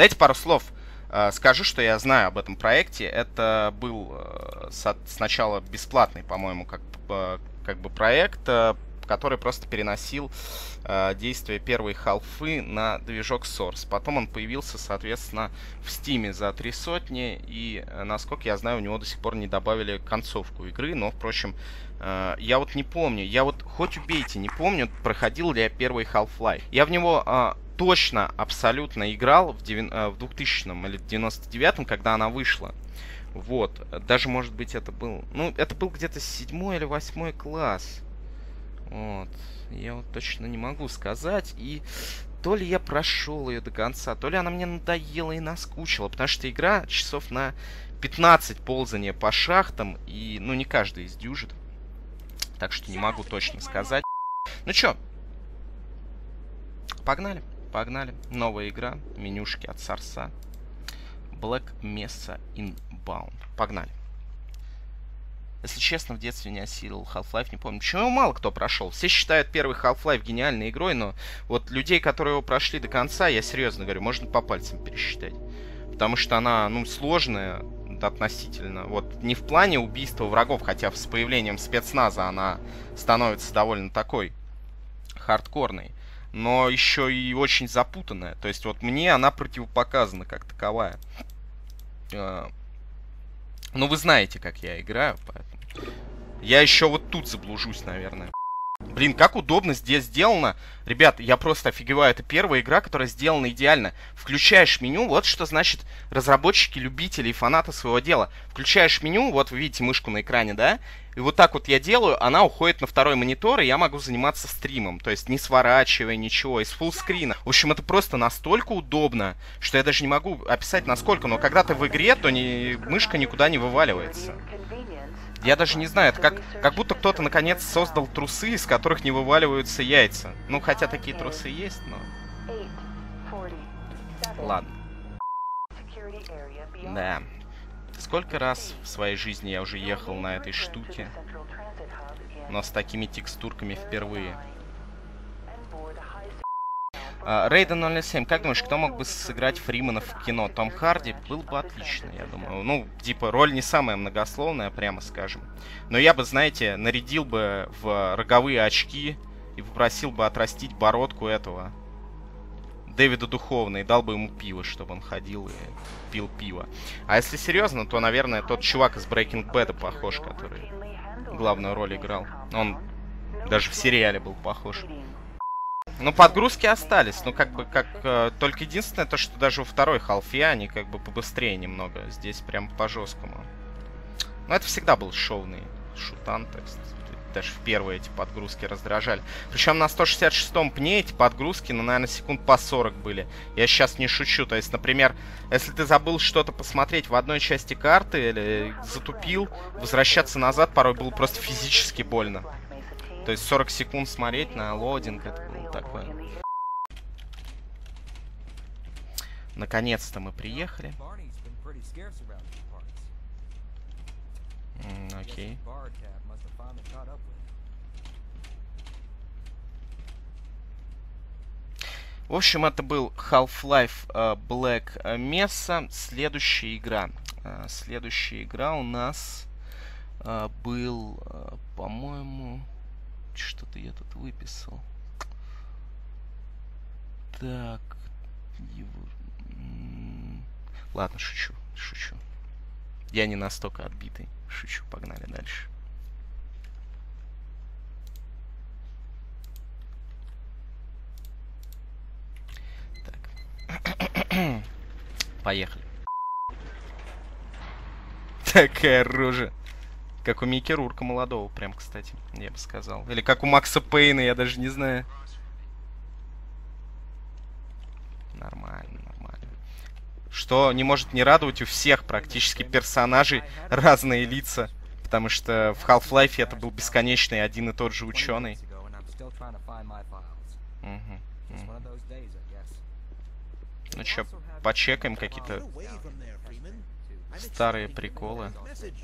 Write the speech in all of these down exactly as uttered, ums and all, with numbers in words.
Давайте пару слов э, скажу, что я знаю об этом проекте. Это был э, со сначала бесплатный, по-моему, как, э, как бы проект, э, который просто переносил э, действие первой халфы на движок Source. Потом он появился, соответственно, в Steam за три сотни. И, э, насколько я знаю, у него до сих пор не добавили концовку игры. Но, впрочем, э, я вот не помню. Я вот, хоть убейте, не помню, проходил ли я первый Half-Life. Я в него... Э, точно, абсолютно играл в, девя... в двухтысячном или в девяносто девятом, когда она вышла. Вот. Даже, может быть, это был... Ну, это был где-то седьмой или восьмой класс. Вот. Я вот точно не могу сказать. И то ли я прошел ее до конца, то ли она мне надоела и наскучила. Потому что игра часов на пятнадцать ползания по шахтам. И, ну, не каждый издюжит. Так что не могу точно сказать. Ну чё? Погнали. Погнали. Новая игра. Менюшки от Source. Black Mesa Inbound. Погнали. Если честно, в детстве не осилил Half-Life, не помню. Почему его мало кто прошел? Все считают первый Half-Life гениальной игрой, но вот людей, которые его прошли до конца, я серьезно говорю, можно по пальцам пересчитать. Потому что она, ну, сложная относительно. Вот не в плане убийства врагов, хотя с появлением спецназа она становится довольно такой хардкорной. Но еще и очень запутанная. То есть вот мне она противопоказана как таковая. Ну, вы знаете, как я играю, поэтому... Я еще вот тут заблужусь, наверное. Блин, как удобно здесь сделано. Ребят, я просто офигеваю. Это первая игра, которая сделана идеально. Включаешь меню, вот что значит разработчики, любители и фанаты своего дела. Включаешь меню, вот вы видите мышку на экране, да? И вот так вот я делаю, она уходит на второй монитор, и я могу заниматься стримом. То есть не сворачивая ничего, из фуллскрина. В общем, это просто настолько удобно, что я даже не могу описать насколько. Но когда ты в игре, то не... мышка никуда не вываливается. Я даже не знаю, это как, как будто кто-то наконец создал трусы, из которых не вываливаются яйца. Ну, хотя такие трусы есть, но... Ладно. Да. Сколько раз в своей жизни я уже ехал на этой штуке, но с такими текстурками впервые. Рейден ноль семь, как думаешь, кто мог бы сыграть Фримена в кино? Том Харди? Был бы отлично, я думаю. Ну, типа, роль не самая многословная, прямо скажем. Но я бы, знаете, нарядил бы в роговые очки и попросил бы отрастить бородку этого Дэвида Духовна и дал бы ему пиво, чтобы он ходил и пил пиво. А если серьезно, то, наверное, тот чувак из Breaking Bad похож, который главную роль играл. Он даже в сериале был похож. Ну, подгрузки остались. Ну, как бы, как... Э, только единственное, то, что даже во второй халфе они как бы побыстрее немного. Здесь прям по-жесткому. Но это всегда был шоуный шутан, так сказать. Даже в первые эти подгрузки раздражали. Причем на сто шестьдесят шестом пне эти подгрузки, ну, наверное, секунд по сорок были. Я сейчас не шучу. То есть, например, если ты забыл что-то посмотреть в одной части карты или затупил, возвращаться назад порой было просто физически больно. То есть сорок секунд смотреть на лоудинг, это было такое. Наконец-то мы приехали. Mm, окей. В общем, это был Half-Life uh, Black Mesa. Следующая игра. Uh, следующая игра у нас uh, был, uh, по-моему... Что-то я тут выписал. Так. Ладно, шучу, шучу. Я не настолько отбитый. Шучу, погнали дальше. Так. Поехали. Такая рожа. Как у Микки Рурка молодого, прям, кстати, я бы сказал. Или как у Макса Пейна, я даже не знаю. Нормально, нормально. Что не может не радовать, у всех практически персонажей разные лица. Потому что в Half-Life это был бесконечный один и тот же ученый. Угу, угу. Ну чё, почекаем какие-то старые приколы.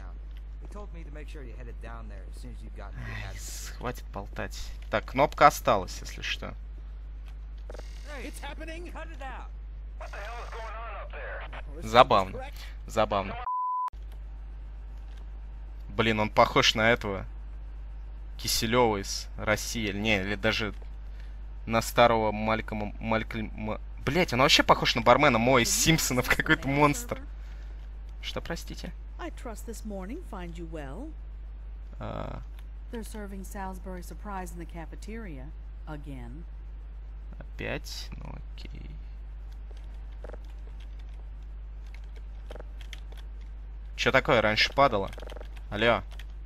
Ай, хватит болтать. Так, кнопка осталась, если что. Забавно. Забавно. Блин, он похож на этого Киселева из России. Не, или даже на старого Малькома... Малькольма... Блять, он вообще похож на бармена Мо из Симпсонов. Какой-то монстр. Что, простите? А... Опять? Ну окей. Чё такое? Раньше падало? Алло.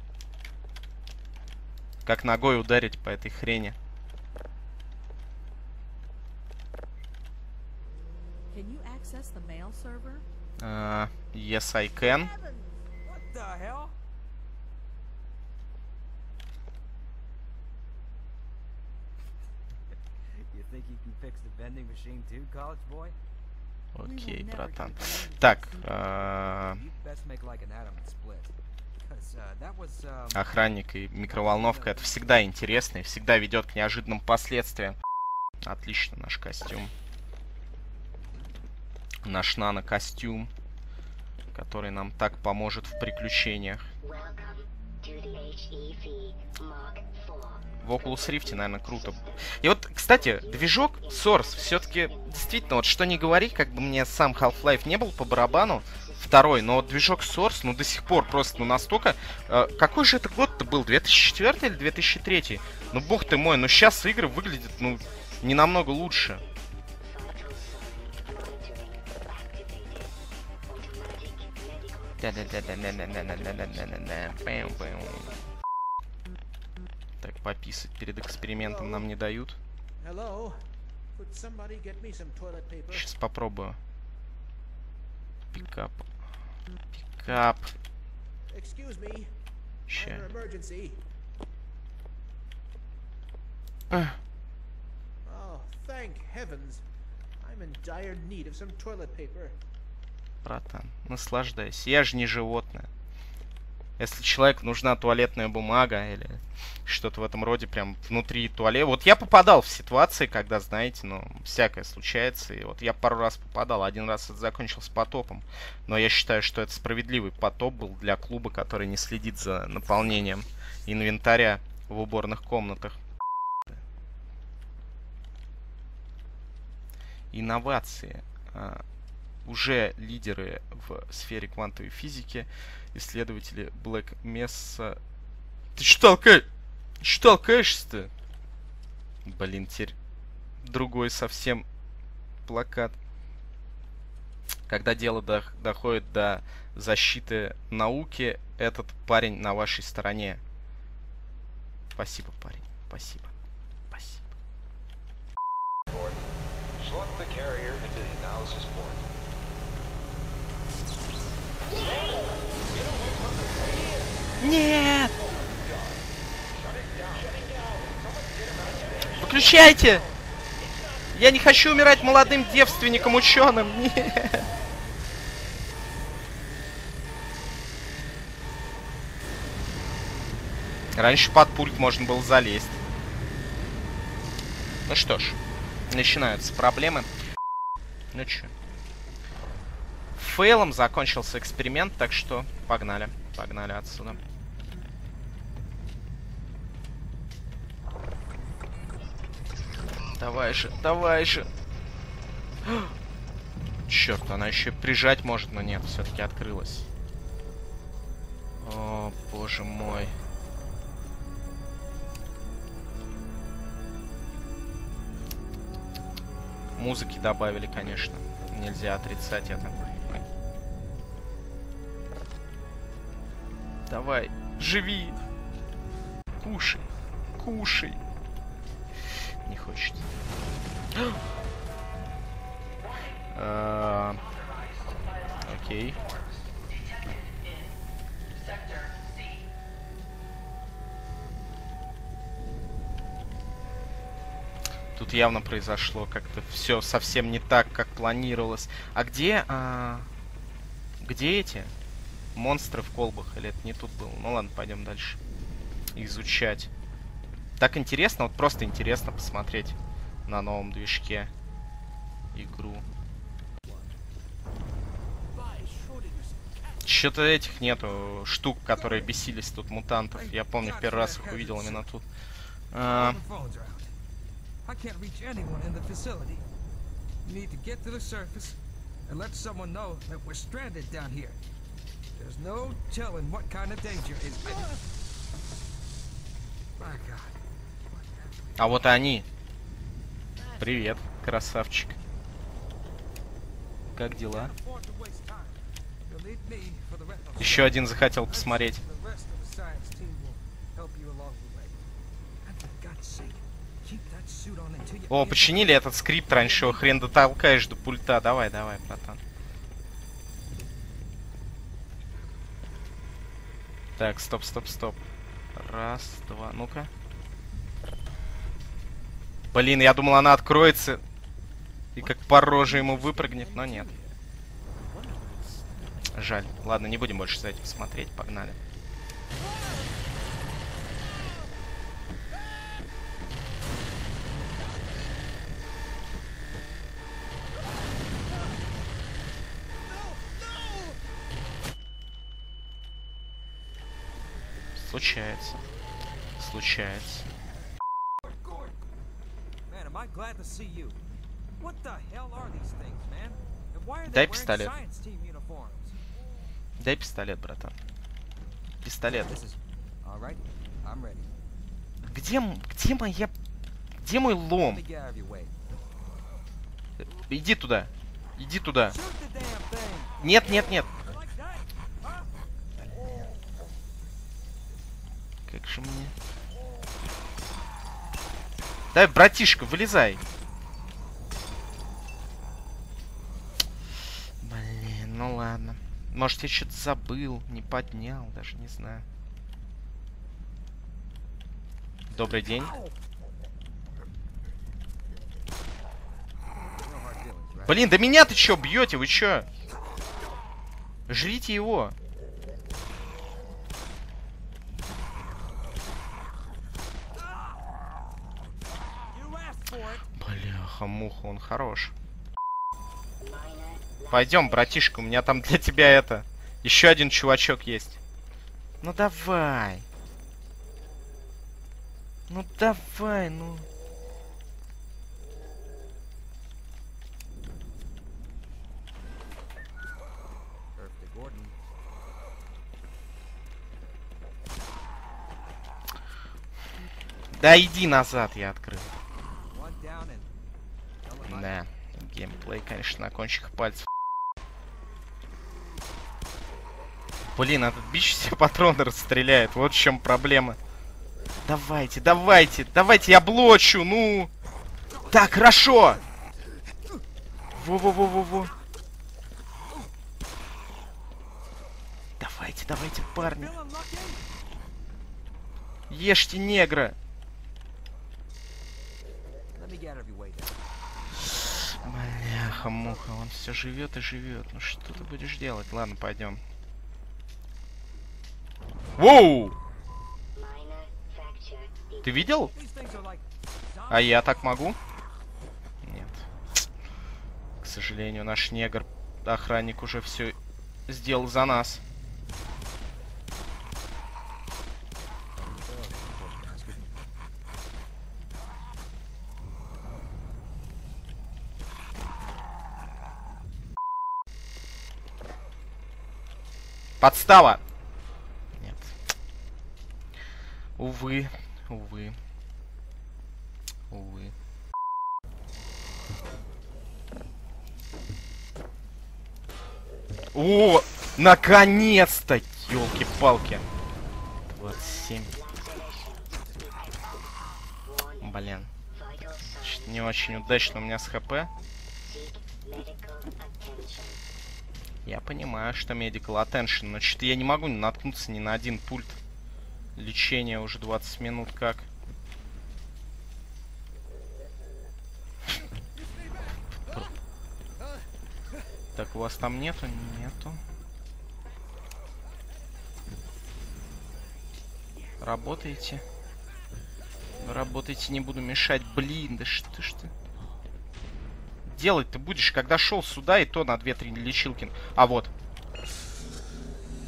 Как ногой ударить по этой хрени? Uh, yes, I can. Окей, братан. Так. Uh... Охранник и микроволновка. Это всегда интересно и всегда ведет к неожиданным последствиям. Отлично, наш костюм. Наш нано-костюм, который нам так поможет в приключениях. В Oculus Rift, наверное, круто. И вот, кстати, движок Source все-таки действительно, вот что не говори, как бы мне сам Half-Life не был по барабану, второй, но вот движок Source, ну, до сих пор просто, ну, настолько... Э, какой же это год-то был? две тысячи четвёртый или две тысячи третий? Ну, бог ты мой, ну, сейчас игры выглядят, ну, не намного лучше. Так, пописать перед экспериментом нам не дают. Сейчас попробую. Пикап. Пикап. Ща. Братан, наслаждайся. Я же не животное. Если человеку нужна туалетная бумага или что-то в этом роде, прям внутри туалета. Вот я попадал в ситуации, когда, знаете, ну, всякое случается. И вот я пару раз попадал. Один раз это закончилось потопом. Но я считаю, что это справедливый потоп был для клуба, который не следит за наполнением инвентаря в уборных комнатах. Инновации. Уже лидеры в сфере квантовой физики, исследователи Black Mesa. Ты что толкаешь? Что толкаешься-то? Блин, теперь другой совсем плакат. Когда дело до доходит до защиты науки, этот парень на вашей стороне. Спасибо, парень. Спасибо. Спасибо. Нет! Выключайте! Я не хочу умирать молодым девственником ученым. Нет! Раньше под пульт можно было залезть. Ну что ж, начинаются проблемы. Ну чё? Фейлом закончился эксперимент, так что погнали. Погнали отсюда. Давай же, давай же. Черт, она еще и прижать может, но нет, все-таки открылась. О, боже мой. Музыки добавили, конечно. Нельзя отрицать это. Давай, живи. Кушай. Кушай. Не хочет. А, окей. Тут явно произошло как-то все совсем не так, как планировалось. А где... А... Где эти монстры в колбах? Или это не тут было? Ну ладно, пойдем дальше. Изучать. Так интересно, вот просто интересно посмотреть на новом движке игру. Что-то этих нету штук, которые бесились тут, мутантов. Я помню, первый раз их увидел именно тут. А... а вот и они. Привет, красавчик. Как дела? Еще один захотел посмотреть. О, починили этот скрипт раньше, его хрен дотолкаешь до пульта. Давай, давай, братан. Так, стоп, стоп, стоп. Раз, два, ну-ка. Блин, я думал, она откроется и как по роже ему выпрыгнет, но нет. Жаль. Ладно, не будем больше за этим смотреть. Погнали. Случается. Случается. Дай пистолет. Дай пистолет, братан. Пистолет. Где, где моя... Где мой лом? Иди туда. Иди туда. Нет, нет, нет. Как же мне... Дай, братишка, вылезай. Блин, ну ладно. Может, я что-то забыл, не поднял, даже не знаю. Добрый день. Блин, да меня-то чё бьете? Вы чё? Жрите его. Бляха-муха, он хорош. Пойдем, братишка, у меня там для тебя это... Еще один чувачок есть. Ну давай. Ну давай, ну. Да иди назад, я открыл. Да, геймплей, конечно, на кончиках пальцев. Блин, этот бич все патроны расстреляет. Вот в чем проблема. Давайте, давайте, давайте, я блочу, ну. Так, хорошо. Во-во-во-во-во. Давайте, давайте, парни. Ешьте негра. Бляха-муха, он все живет и живет. Ну что ты будешь делать? Ладно, пойдем. Воу! Ты видел? А я так могу? Нет. К сожалению, наш негр, охранник, уже все сделал за нас. Подстава! Нет. Увы, увы. Увы. О, наконец-то! Ёлки-палки. двадцать семь. Блин. Значит, не очень удачно у меня с ХП. Я понимаю, что medical attention, но что-то я не могу наткнуться ни на один пульт. Лечение уже двадцать минут как. Так, у вас там нету? Нету. Работаете? Работаете, не буду мешать. Блин, да что ж ты... Делать ты будешь, когда шел сюда, и то на две-три лечилки. А вот.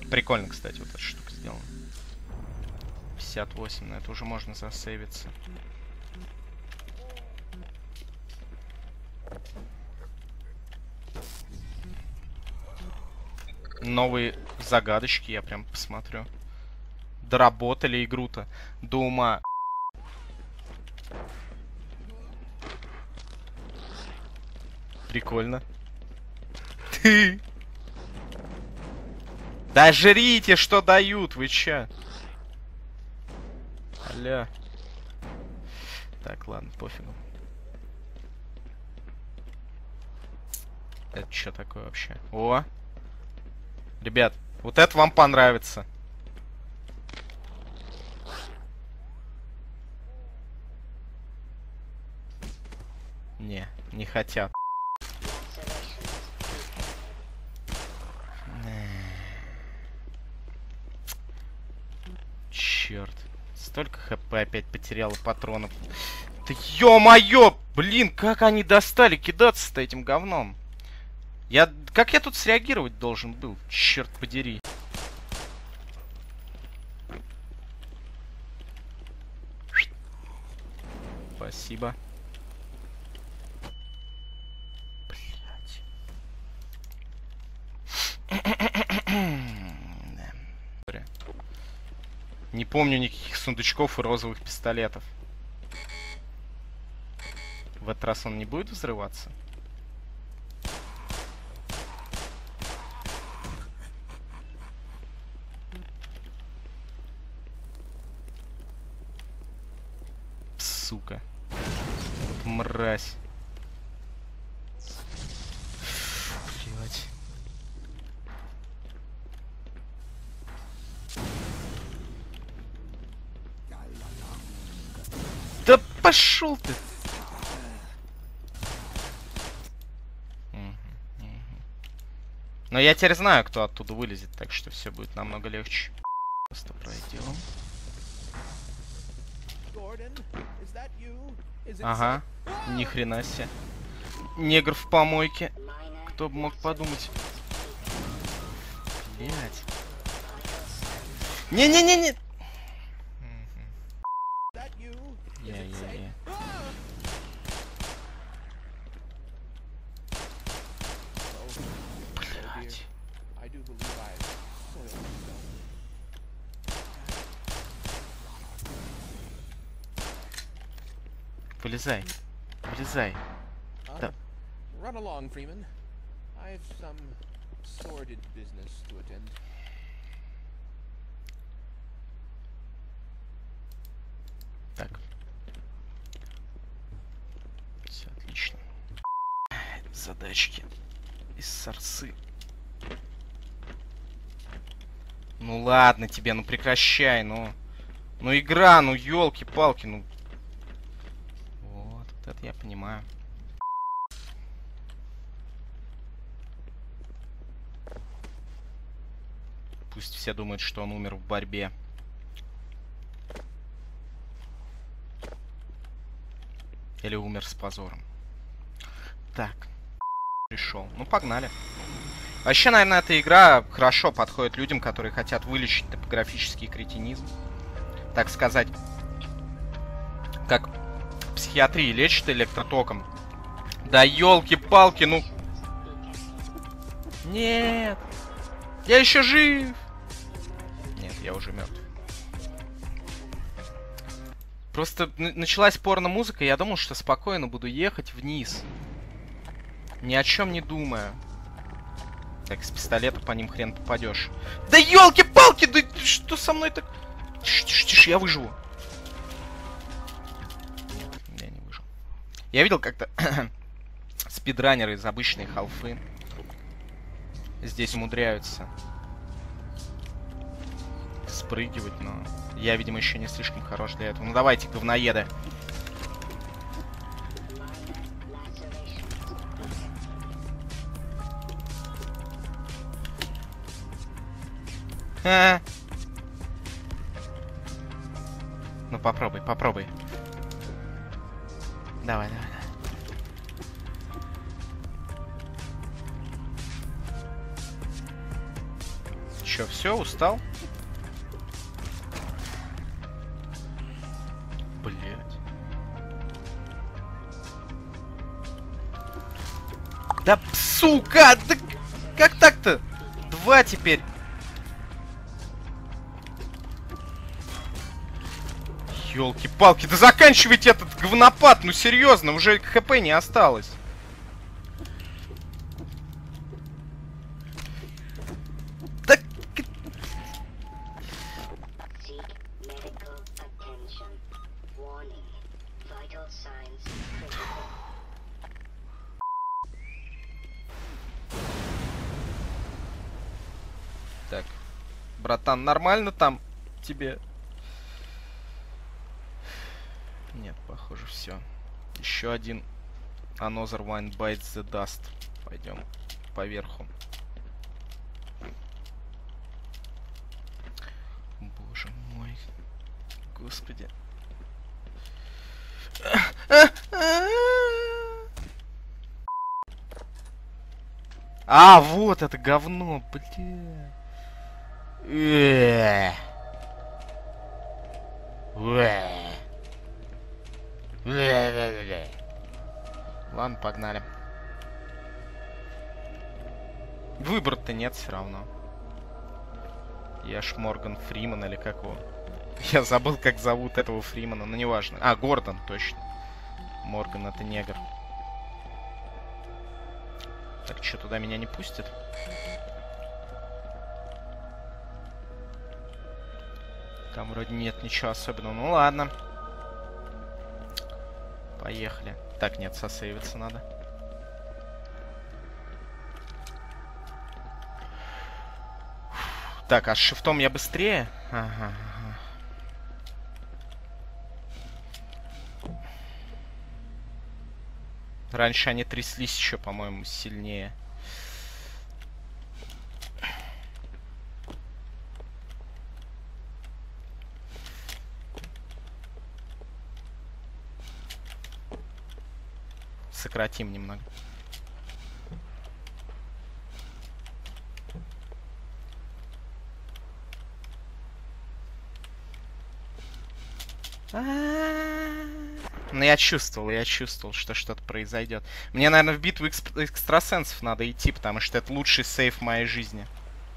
Прикольно, кстати, вот эта штука сделана. пятьдесят восемь, на это уже можно засейвиться. Новые загадочки, я прям посмотрю. Доработали игру-то до ума. Прикольно. Да жрите, что дают, вы чё? Алло. Так, ладно, пофигу. Это что такое вообще? О! Ребят, вот это вам понравится. Не, не хотят. Черт. Столько хп опять потеряла патронов. Да ё-моё! Блин, как они достали кидаться-то этим говном? Я... Как я тут среагировать должен был? Черт подери. Спасибо. Не помню никаких сундучков и розовых пистолетов. В этот раз он не будет взрываться? Сука. Вот мразь. Блять. Да пошел ты! Но я теперь знаю, кто оттуда вылезет, так что все будет намного легче. Просто пройдем. Ага, ни хрена себе. Негр в помойке. Кто бы мог подумать? Блять. Не-не-не-не! Я-я-я. Блять. Вылезай. Вылезай. Да. Run along, Freeman. I've some sordid business to attend. Так. Все отлично. Задачки из сорсы. Ну ладно тебе, ну прекращай, ну. Ну игра, ну елки-палки, ну. Вот, вот это я понимаю. Пусть все думают, что он умер в борьбе. Или умер с позором. Так. Пришел. Ну, погнали. Вообще, наверное, эта игра хорошо подходит людям, которые хотят вылечить топографический кретинизм. Так сказать. Как в психиатрии лечат электротоком. Да елки-палки, ну... Нет. Я еще жив. Нет, я уже мертв. Просто началась порно-музыка, и я думал, что спокойно буду ехать вниз. Ни о чем не думая. Так, с пистолета по ним хрен попадешь. Да елки-палки, да что со мной так... Тише, тише, тише, я выживу. Нет, я не выжил. Я видел как-то спидранеры из обычной халфы здесь умудряются спрыгивать, но я, видимо, еще не слишком хорош для этого. Ну давайте, говноеды. А -а -а. Ну попробуй, попробуй. Давай, давай, давай. Чё, все, устал? Блять. Да, сука! Да как так-то? Два теперь. Ёлки-палки, да заканчивайте этот говнопад, ну серьезно, уже хп не осталось. Да... Так, братан, нормально там тебе? Нет, похоже, все. Еще один Another One Bites the Dust. Пойдем поверху. Боже мой. Господи. А, вот это говно, бля. Ладно, погнали. Выбора-то нет все равно. Я ж Морган Фриман или как его? Я забыл, как зовут этого Фримана, но неважно. А, Гордон, точно. Морган это негр. Так, что, туда меня не пустят? Там вроде нет ничего особенного. Ну ладно. Поехали. Так, нет, сосейвиться надо. Так, а с шифтом я быстрее? Ага, ага. Раньше они тряслись еще, по-моему, сильнее. Сократим немного. Ну, я чувствовал, я чувствовал, что что-то произойдет. Мне, наверное, в битву эксп экстрасенсов надо идти, потому что это лучший сейф в моей жизни.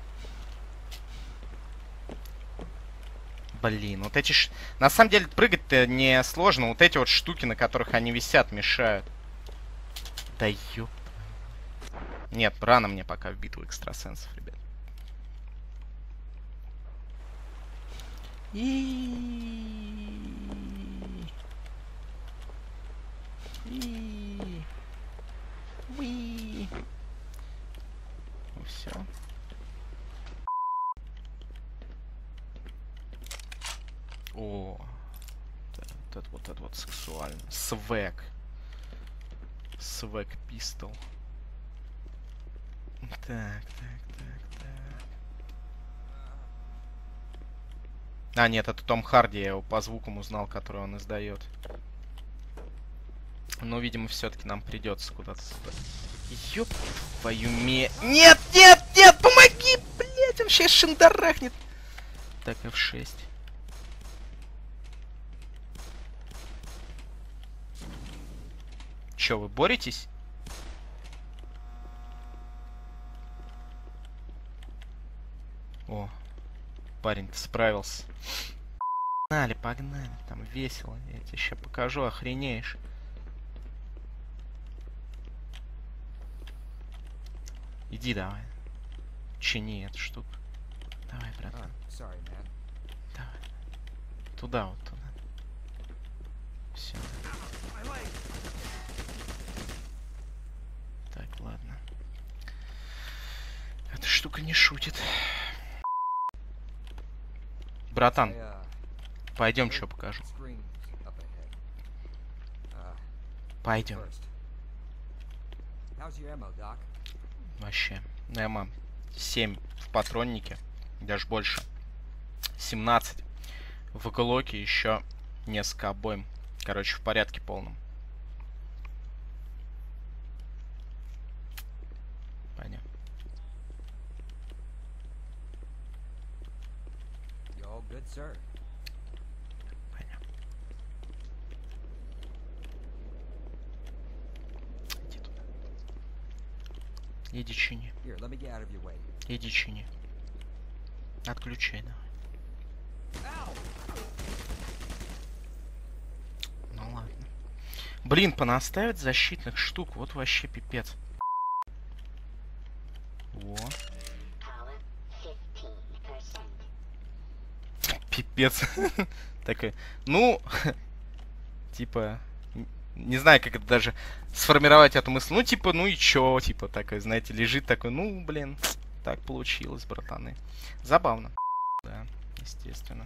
Блин, вот эти... Ш... На самом деле, прыгать-то не сложно. Вот эти вот штуки, на которых они висят, мешают. Да ёп. Нет, рано мне пока в битву экстрасенсов, ребят. И... И... Уи. Ну все. О, вот это вот это вот сексуально. Свэг. Свэг пистол. Так, так, так, так. А, нет, это Том Харди, я его по звукам узнал, который он издает. Но, видимо, все-таки нам придется куда-то сюда. Ёп твою ме... Нет, нет, нет, помоги, блядь, он сейчас шандарахнет. Так, эф шесть. Чё, вы боретесь? О, парень-то справился. Погнали, погнали, там весело. Я тебе сейчас покажу, охренеешь. Иди давай. Чини эту штуку. Давай, братан. Давай. Туда вот, туда. Все. Так, ладно. Эта штука не шутит. Братан, пойдем, что покажу. Пойдем. Вообще. Эма семь в патроннике. Даже больше. семнадцать. В глоке еще несколько обоим. Короче, в порядке полном. Понятно. Good, sir. Понятно. Иди туда. Иди чини. Here, let me get out of your way. Иди чини. Отключай давай. Ну ладно. Блин, понаставить защитных штук. Вот вообще пипец. Во. Пипец. Такой. Ну, типа, не знаю, как это даже сформировать эту мысль. Ну, типа, ну и чё, типа, такой, знаете, лежит такой, ну, блин, так получилось, братаны. Забавно. Да, естественно.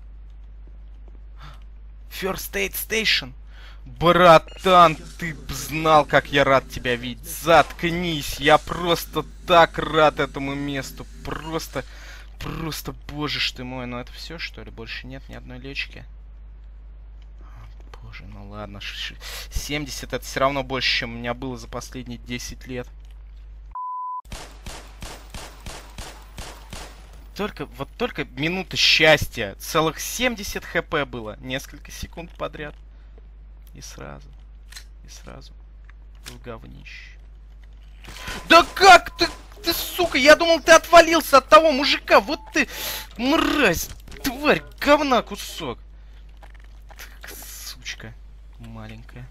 First Aid Station. Братан, ты б знал, как я рад тебя видеть. Заткнись, я просто так рад этому месту. Просто, просто, боже ж ты мой. Ну это все, что ли? Больше нет ни одной лечки? Боже, ну ладно. семьдесят это все равно больше, чем у меня было за последние десять лет. Только, вот только минута счастья. Целых семьдесят хп было. Несколько секунд подряд. И сразу. И сразу. В говнище. Да как ты, ты, сука, я думал, ты отвалился от того мужика. Вот ты, мразь, тварь, говна кусок. Так, сучка маленькая.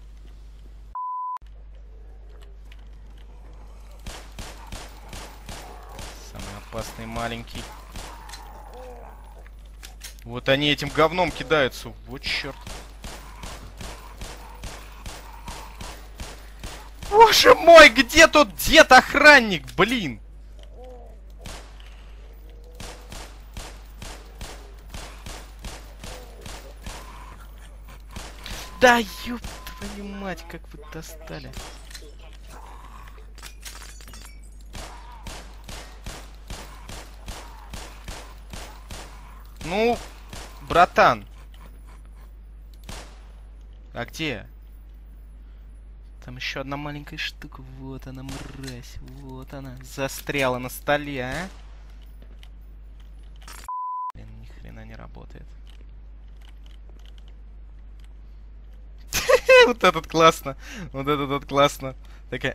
Самый опасный маленький. Вот они этим говном кидаются. Вот черт. Боже мой, где тот дед-охранник, блин? Да ёб твою мать, как вы достали. Ну, братан. А где? Там еще одна маленькая штука. Вот она, мразь. Вот она. Застряла на столе, а? Блин, ни хрена не работает. Вот этот классно. Вот этот вот классно. Такая.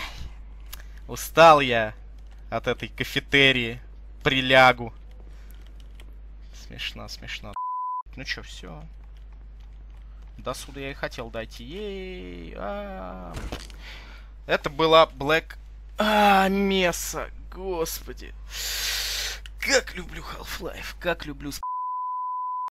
Устал я от этой кафетерии. Прилягу. Смешно, смешно. Ну чё, все. До суда я и хотел дойти. Ей, а -а -а. Это была Black а, Mesa. Господи. Как люблю Half-Life. Как люблю